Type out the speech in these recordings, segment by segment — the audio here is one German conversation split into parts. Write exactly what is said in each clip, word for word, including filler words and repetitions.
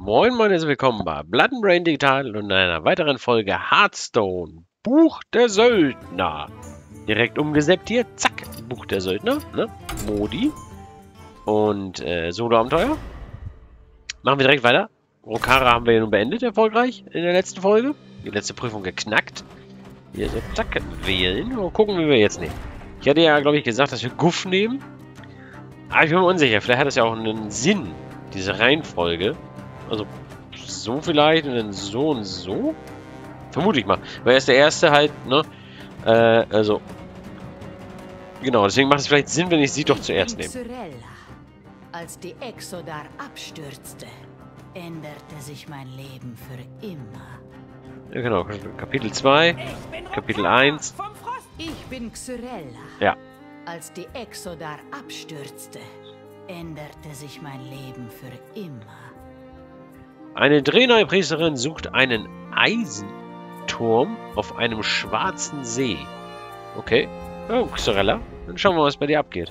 Moin Moin, herzlich willkommen bei Blood and Brain Digital und in einer weiteren Folge Hearthstone. Buch der Söldner. Direkt umgesäppt hier. Zack, Buch der Söldner. Ne? Modi. Und äh, Solo-Abenteuer. Machen wir direkt weiter. Rokara haben wir ja nun beendet, erfolgreich, in der letzten Folge. Die letzte Prüfung geknackt. Hier so, zack, wählen. Und gucken, wie wir jetzt nehmen. Ich hatte ja, glaube ich, gesagt, dass wir Guff nehmen. Aber ich bin mir unsicher. Vielleicht hat das ja auch einen Sinn, diese Reihenfolge. Also, so vielleicht und dann so und so? Vermute ich mal. Weil er ist der Erste halt, ne? Äh, also. Genau, deswegen macht es vielleicht Sinn, wenn ich sie doch zuerst nehme. Cyrella. Als die Exodar abstürzte, änderte sich mein Leben für immer. Ja, genau. Kapitel zwei, Kapitel eins. Ich bin Cyrella. Ja. Als die Exodar abstürzte, änderte sich mein Leben für immer. Eine Draenei-Priesterin sucht einen Eisenturm auf einem schwarzen See. Okay. Oh, Cyrella. Dann schauen wir mal, was bei dir abgeht.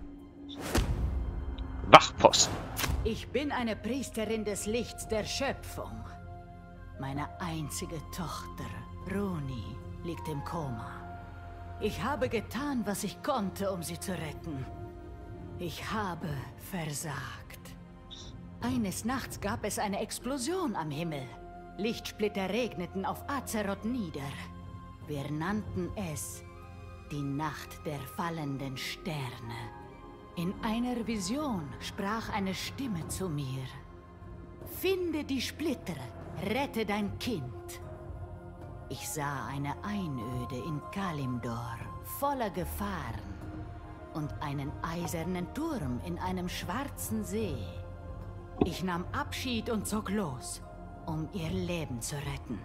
Wachposten. Ich bin eine Priesterin des Lichts der Schöpfung. Meine einzige Tochter, Roni, liegt im Koma. Ich habe getan, was ich konnte, um sie zu retten. Ich habe versagt. Eines Nachts gab es eine Explosion am Himmel. Lichtsplitter regneten auf Azeroth nieder. Wir nannten es die Nacht der fallenden Sterne. In einer Vision sprach eine Stimme zu mir. Finde die Splitter, rette dein Kind. Ich sah eine Einöde in Kalimdor, voller Gefahren. Und einen eisernen Turm in einem schwarzen See. Ich nahm Abschied und zog los, um ihr Leben zu retten.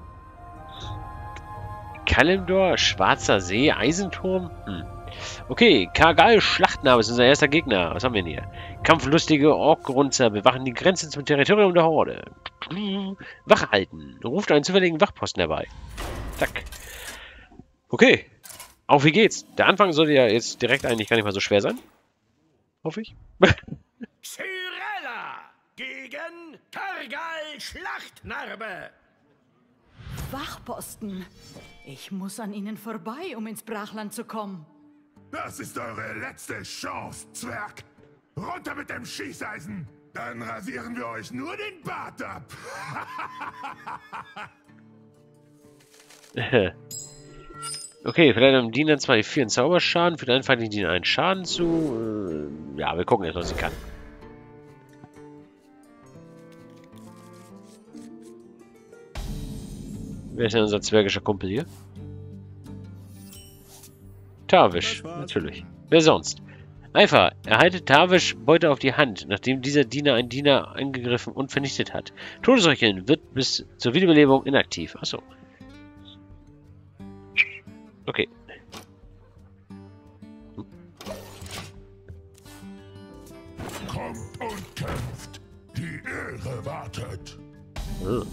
Kalimdor, Schwarzer See, Eisenturm? Hm. Okay, Kargal Schlachtname ist unser erster Gegner. Was haben wir denn hier? Kampflustige Ork-Grunzer bewachen die Grenze zum Territorium der Horde. Wache halten. Ruft einen zufälligen Wachposten herbei. Zack. Okay. Auf wie geht's? Der Anfang sollte ja jetzt direkt eigentlich gar nicht mal so schwer sein. Hoffe ich. Cyrella gegen Kargal Schlachtnarbe. Wachposten. Ich muss an ihnen vorbei, um ins Brachland zu kommen. Das ist eure letzte Chance, Zwerg. Runter mit dem Schießeisen. Dann rasieren wir euch nur den Bart ab. Okay, vielleicht einem Diener zwei, vier Zauberschaden, für den feindlichen Diener einen Schaden zu. Äh, ja, wir gucken jetzt, was sie kann. Wer ist denn unser zwergischer Kumpel hier? Tavish, natürlich. Wer sonst? Einfach, erhaltet Tavish Beute auf die Hand, nachdem dieser Diener einen Diener angegriffen und vernichtet hat. Todesröcheln wird bis zur Wiederbelebung inaktiv. Achso. Okay. Hm. Kommt und kämpft. Die Ehre wartet. Oh.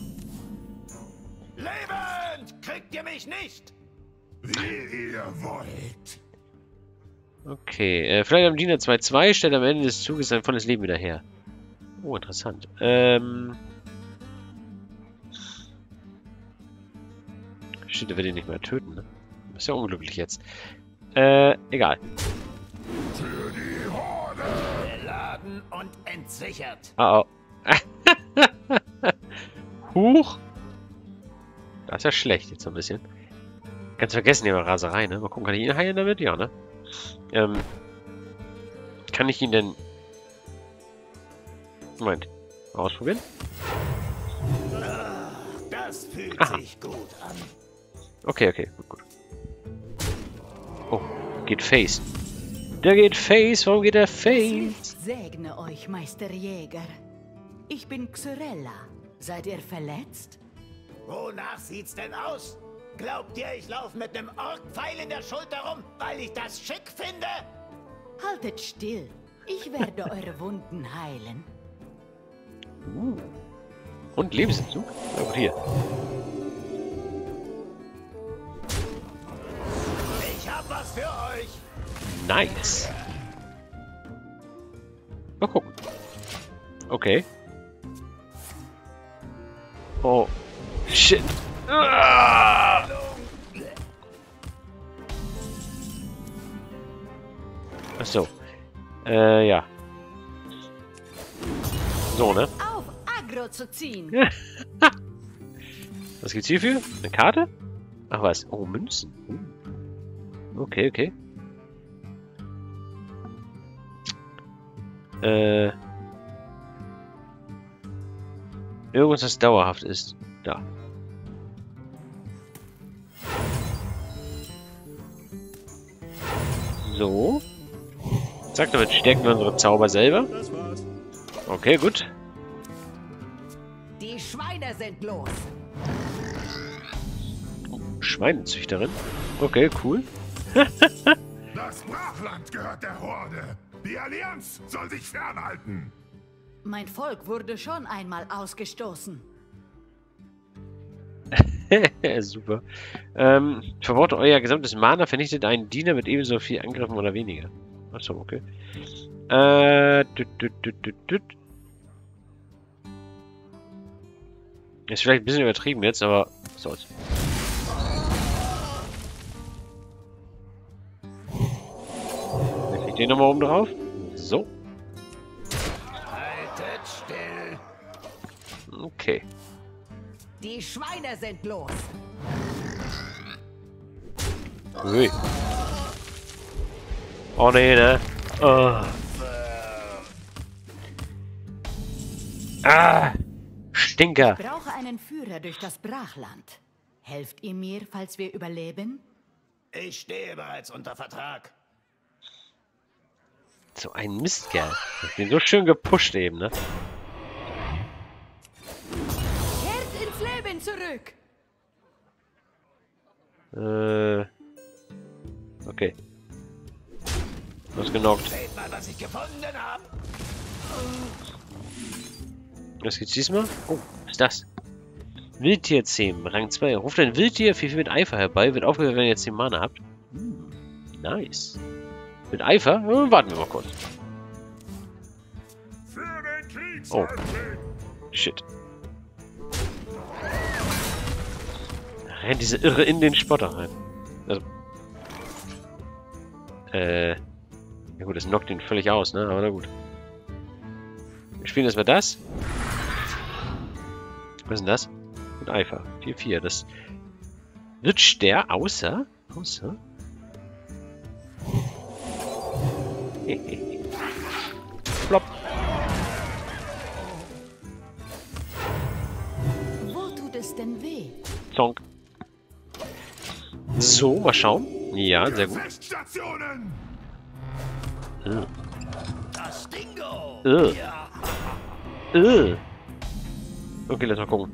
Lebend kriegt ihr mich nicht! Wie ihr wollt. Okay, äh, vielleicht am Diener zwei zwei stellt am Ende des Zuges sein volles Leben wieder her. Oh, interessant. Ähm. Steht, er wird ihn nicht mehr töten, ne? Ist ja unglücklich jetzt. Äh, egal. Für die Horde. Beladen und entsichert. Oh, oh. Huch. Das ist ja schlecht jetzt so ein bisschen. Ganz vergessen, die Raserei, ne? Mal gucken, kann ich ihn heilen damit? Ja, ne? Ähm. Kann ich ihn denn... Moment. Mal ausprobieren? Das fühlt Aha. sich gut an. Okay, okay, gut, gut. Oh, geht Face. Der geht Face, warum geht der Face? Segne euch, Meister Jäger. Ich bin Cyrella. Seid ihr verletzt? Wonach sieht's denn aus? Glaubt ihr, ich laufe mit nem Orkpfeil in der Schulter rum, weil ich das schick finde? Haltet still. Ich werde eure Wunden heilen. Uh. Und Lebensentzug? Oh, hier. Ich hab was für euch. Nice. Mal gucken. Okay. Oh. Shit. Ah! Achso. Äh, ja. So, ne? Auf Agro zu ziehen. Was gibt's hierfür? Eine Karte? Ach was. Oh, Münzen. Okay, okay. Äh. Irgendwas, das dauerhaft ist. Da. So. Zack, damit stärken wir unsere Zauber selber. Okay, gut. Die Schweine sind los. Schweinezüchterin. Okay, cool. Das Brachland gehört der Horde. Die Allianz soll sich fernhalten. Mein Volk wurde schon einmal ausgestoßen. Super. Ähm, verworte euer gesamtes Mana, vernichtet einen Diener mit ebenso viel Angriffen oder weniger. Achso, okay. Äh, düt, düt, düt, düt, düt. Ist vielleicht ein bisschen übertrieben jetzt, aber was soll's. Dann kriegt den nochmal oben drauf. So. Haltet still. Okay. Die Schweine sind los. Ui. Oh nee, ne? Oh. Ah! Stinker! Ich brauche einen Führer durch das Brachland. Helft ihr mir, falls wir überleben? Ich stehe bereits unter Vertrag. So ein Mistkerl. Ich bin so schön gepusht eben, ne? Kehrt ins Leben zurück! Äh. Okay. Du hast genockt. Seht mal, was ich gefunden habe. Was gibt's diesmal? Oh, was ist das? Wildtierzähmen, Rang zwei. Ruft ein Wildtier viel mit Eifer herbei. Wird aufgehört, wenn ihr zehn Mana habt. Hm, nice. Mit Eifer? Ja, warten wir mal kurz. Für den Krieg Oh. soll stehen. Shit. Da rennt diese Irre in den Spotter rein. Also. Äh. Ja gut, das knockt ihn völlig aus, ne? Aber na gut. Wir spielen erstmal das. Was ist denn das? Mit Eifer. vier vier. Das wird der außer. Außer. Flop. Wo tut es denn weh? Zonk. So, mal schauen. Ja, sehr gut. Gefechtsstationen. Äh. Das Dingo. Äh. Ja. Äh. Okay, lass mal gucken.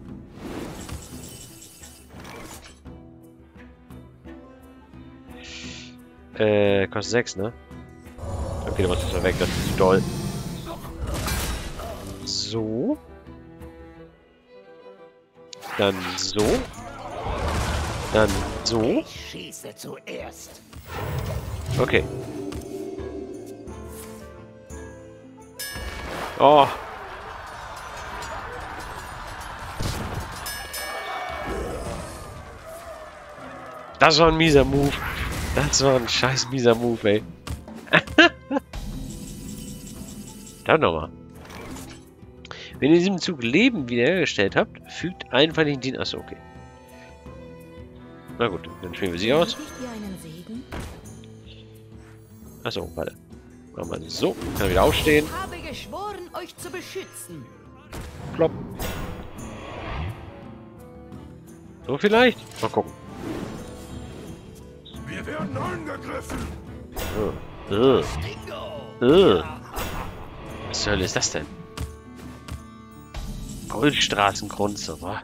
Äh, kostet sechs, ne? Okay, du machst das mal weg, das ist doll. So. Dann so. Dann so. Ich schieße zuerst. Okay. Oh. Das war ein mieser Move. Das war ein scheiß mieser Move, ey. Dann nochmal. Wenn ihr in diesem Zug Leben wiederhergestellt habt, fügt einen feindlichen Diener. Achso, okay. Na gut, dann spielen wir sie aus. Benötigt ihr einen Segen? Achso, warte. Machen wir so. Kann er wieder aufstehen. Ich habe geschworen, euch zu beschützen. Klopp. So vielleicht? Mal gucken. Wir werden angegriffen. Äh. Äh. Dingo. Äh. Was zur Hölle ist das denn? Goldstraßengrunze, wa?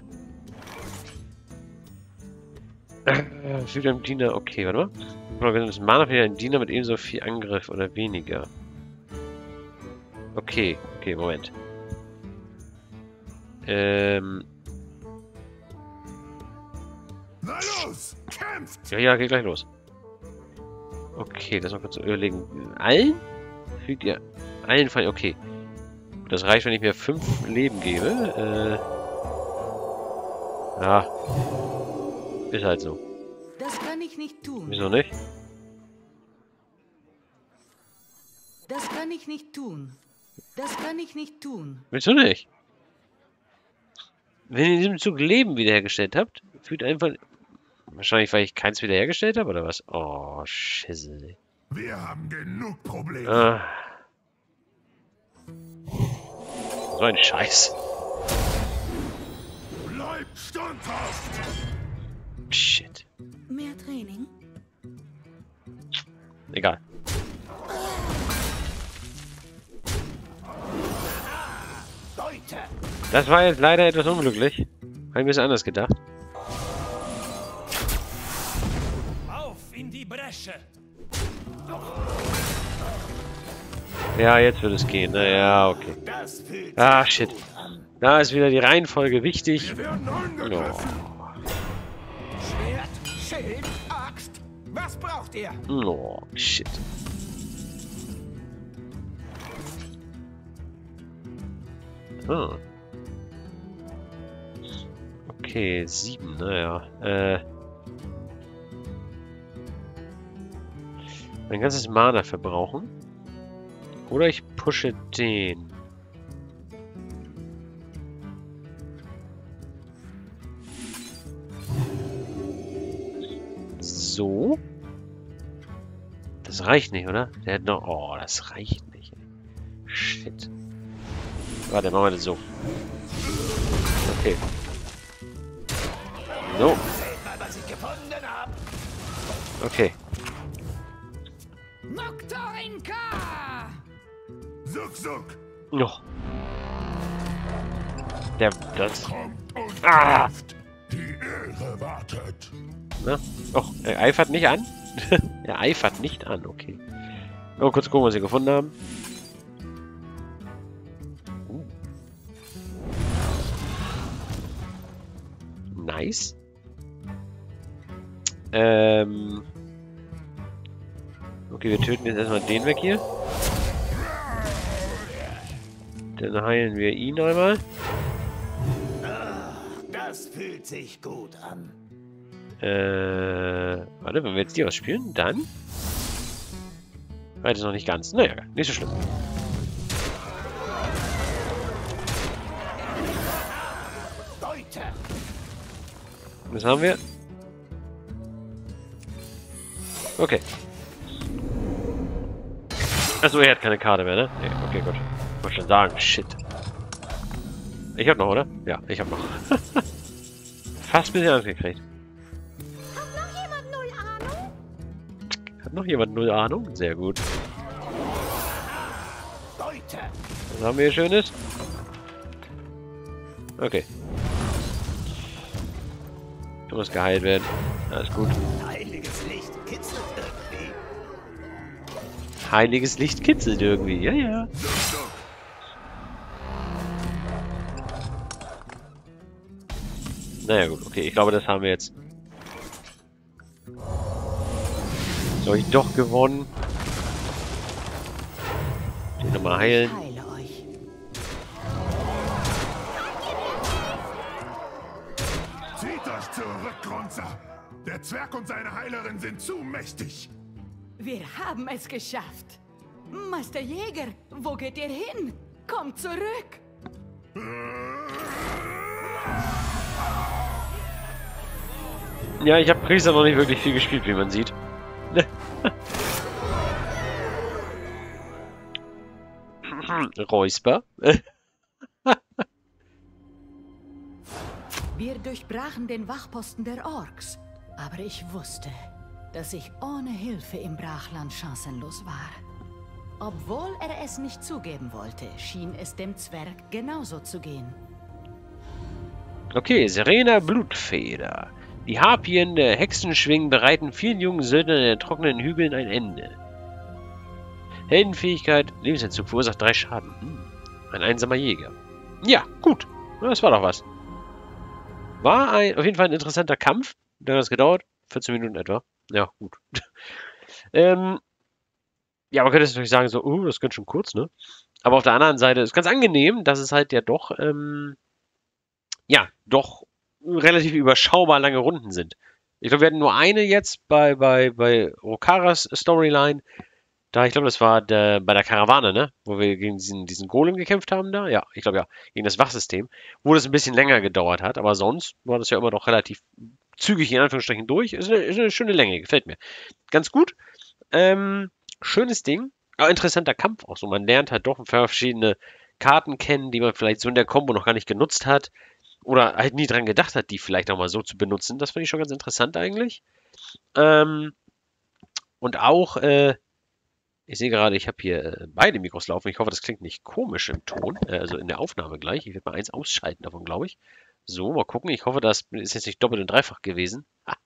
Äh, fügt einem Diener. Okay, warte mal. Das Mana für einen Diener mit ebenso viel Angriff oder weniger. Okay, okay, Moment. Ähm. Na los, kämpft! Ja, ja, geht gleich los. Okay, das mal kurz überlegen. Allen? Fügt ihr allen Fall. Okay. Das reicht, wenn ich mir fünf Leben gebe. Äh. Ja. Ist halt so. Das kann ich nicht tun. Wieso nicht? Das kann ich nicht tun. Das kann ich nicht tun. Willst du nicht? Wenn ihr in diesem Zug Leben wiederhergestellt habt, fühlt einfach... Wahrscheinlich, weil ich keins wiederhergestellt habe, oder was? Oh, Schissel. Wir haben genug Probleme. Ah. So ein Scheiß. Bleibt standhaft! Shit. Mehr Training? Egal. Beute! Das war jetzt leider etwas unglücklich. Habe ich mir das anders gedacht. Auf in die Bresche! Ja, jetzt wird es gehen. Naja, okay. Das fühlt Ah, sich shit. gut an. Da ist wieder die Reihenfolge wichtig. Wir werden angegriffen! Schwert, Schild, Axt. Was braucht ihr? Oh, shit. Ah. Okay, sieben, naja. Äh. Mein ganzes Mana verbrauchen. Oder ich pushe den. So. Das reicht nicht, oder? Der hat noch... Oh, das reicht nicht. Shit. Warte, machen wir das so. Okay. So. Seht mal, was ich gefunden habe. Okay. Noctorinka! Suck, suck! Noch. Der... Das... Kommt und Ah! kämpft! Die Ehre wartet! Na? Och, er eifert nicht an? Er eifert nicht an, okay. Oh, kurz gucken, was wir gefunden haben. Uh. Nice. Ähm. Okay, wir töten jetzt erstmal den weg hier. Dann heilen wir ihn einmal. Das fühlt sich gut an. Äh, warte, wenn wir jetzt die ausspielen, dann... Weiter noch nicht ganz. Naja, nicht so schlimm. Beute! Was haben wir? Okay. Achso, er hat keine Karte mehr, ne? Nee, okay, gut. Ich wollte schon sagen, shit. Ich hab noch, oder? Ja, ich hab noch. Fast ein bisschen Angst gekriegt. Hat noch jemand null Ahnung? Sehr gut. Beute! Was haben wir hier Schönes? Okay. Du musst geheilt werden. Alles gut. Heiliges Licht kitzelt irgendwie. Heiliges Licht kitzelt irgendwie. Ja, ja. Suck, suck! Naja, gut. Okay, ich glaube, das haben wir jetzt. So, ich doch gewonnen. Den nochmal heilen. Ich heile euch. Zieht euch zurück, Grunzer! Der Zwerg und seine Heilerin sind zu mächtig! Wir haben es geschafft. Meister Jäger, wo geht ihr hin? Kommt zurück. Ja, ich habe Priester noch nicht wirklich viel gespielt, wie man sieht. Räusper. Wir durchbrachen den Wachposten der Orks. Aber ich wusste, dass ich ohne Hilfe im Brachland chancenlos war. Obwohl er es nicht zugeben wollte, schien es dem Zwerg genauso zu gehen. Okay, Serena Blutfeder. Die Harpien der Hexenschwingen bereiten vielen jungen Söldnern in den trockenen Hügeln ein Ende. Heldenfähigkeit, Lebensentzug verursacht drei Schaden. Hm. Ein einsamer Jäger. Ja, gut. Das war doch was. War ein, auf jeden Fall ein interessanter Kampf. Wie lange hat es gedauert? vierzehn Minuten etwa. Ja, gut. ähm, ja, man könnte jetzt natürlich sagen, so, oh, das ist ganz schön kurz, ne? Aber auf der anderen Seite ist ganz angenehm, dass es halt ja doch, ähm, ja, doch relativ überschaubar lange Runden sind. Ich glaube, wir hatten nur eine jetzt bei, bei, bei Rokaras Storyline. Da, ich glaube, das war der, bei der Karawane, ne? Wo wir gegen diesen, diesen Golem gekämpft haben da. Ja, ich glaube ja, gegen das Wachsystem. Wo das ein bisschen länger gedauert hat. Aber sonst war das ja immer noch relativ zügig in Anführungsstrichen durch. Ist eine, ist eine schöne Länge, gefällt mir. Ganz gut. Ähm, schönes Ding. Aber interessanter Kampf auch so. Man lernt halt doch verschiedene Karten kennen, die man vielleicht so in der Combo noch gar nicht genutzt hat. Oder halt nie dran gedacht hat, die vielleicht auch mal so zu benutzen. Das finde ich schon ganz interessant eigentlich. Ähm, und auch, äh, ich sehe gerade, ich habe hier äh, beide Mikros laufen. Ich hoffe, das klingt nicht komisch im Ton, äh, also in der Aufnahme gleich. Ich werde mal eins ausschalten davon, glaube ich. So, mal gucken. Ich hoffe, das ist jetzt nicht doppelt und dreifach gewesen.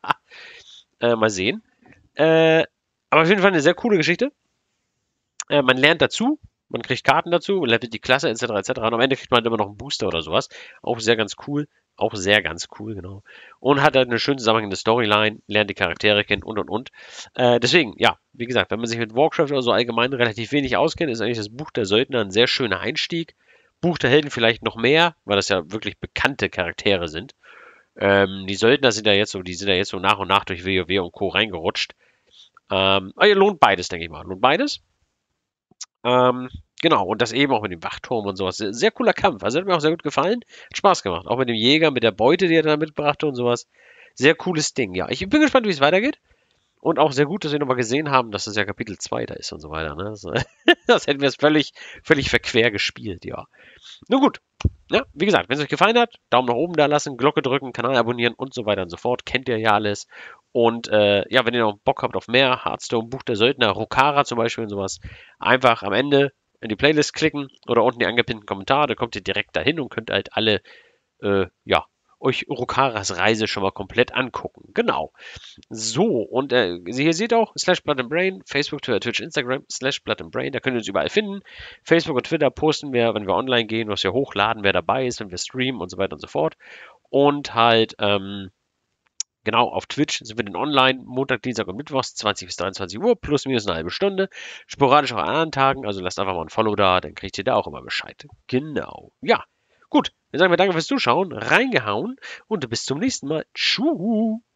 äh, mal sehen. Äh, aber auf jeden Fall eine sehr coole Geschichte. Äh, man lernt dazu. Man kriegt Karten dazu, man levelt die Klasse et cetera et cetera. Und am Ende kriegt man halt immer noch einen Booster oder sowas. Auch sehr ganz cool. Auch sehr ganz cool, genau. Und hat halt eine schön zusammenhängende Storyline, lernt die Charaktere kennen und und und. Äh, deswegen, ja, wie gesagt, wenn man sich mit Warcraft oder so allgemein relativ wenig auskennt, ist eigentlich das Buch der Söldner ein sehr schöner Einstieg. Buch der Helden vielleicht noch mehr, weil das ja wirklich bekannte Charaktere sind. Ähm, die Söldner sind ja jetzt so, die sind ja jetzt so nach und nach durch WoW und Co. reingerutscht. Ähm, aber ja, lohnt beides, denke ich mal. Lohnt beides. Ähm, genau, und das eben auch mit dem Wachturm und sowas. Sehr, sehr cooler Kampf. Also hat mir auch sehr gut gefallen. Hat Spaß gemacht. Auch mit dem Jäger, mit der Beute, die er da mitbrachte und sowas. Sehr cooles Ding, ja. Ich bin gespannt, wie es weitergeht. Und auch sehr gut, dass wir nochmal gesehen haben, dass das ja Kapitel zwei da ist und so weiter. Ne? Das, das hätten wir jetzt völlig, völlig verquer gespielt, ja. Nun gut. Ja, wie gesagt, wenn es euch gefallen hat, Daumen nach oben da lassen, Glocke drücken, Kanal abonnieren und so weiter und so fort. Kennt ihr ja alles. Und äh, ja, wenn ihr noch Bock habt auf mehr, Hearthstone, Buch der Söldner, Rokara zum Beispiel und sowas, einfach am Ende in die Playlist klicken oder unten die angepinnten Kommentare, da kommt ihr direkt dahin und könnt halt alle, äh, ja, euch Rokaras Reise schon mal komplett angucken. Genau. So, und äh, hier seht ihr auch, slash Blood and Brain, Facebook, Twitter, Twitch, Instagram, slash Blood and Brain, da könnt ihr uns überall finden. Facebook und Twitter posten wir, wenn wir online gehen, was wir hochladen, wer dabei ist, wenn wir streamen und so weiter und so fort. Und halt, ähm, genau, auf Twitch sind wir dann online, Montag, Dienstag und Mittwochs, zwanzig bis dreiundzwanzig Uhr, plus minus eine halbe Stunde. Sporadisch auch an anderen Tagen, also lasst einfach mal ein Follow da, dann kriegt ihr da auch immer Bescheid. Genau. Ja, gut. Dann sagen wir danke fürs Zuschauen, reingehauen und bis zum nächsten Mal. Tschüss.